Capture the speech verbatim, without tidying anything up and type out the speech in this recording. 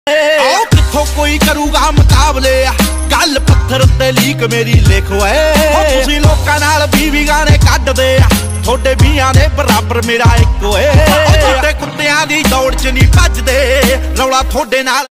आओ किथों कोई करूगा मुकाबले गल पत्थर ते लीक मेरी लिख ओए तुसीं लोकां नाल बीह बीह गाने कड्डदे थोड़े बीहां दे बराबर मेरा इक ओए थोड़े कुत्तियां दी दौड़ च नहीं भजदे रौला थोड़े नाल।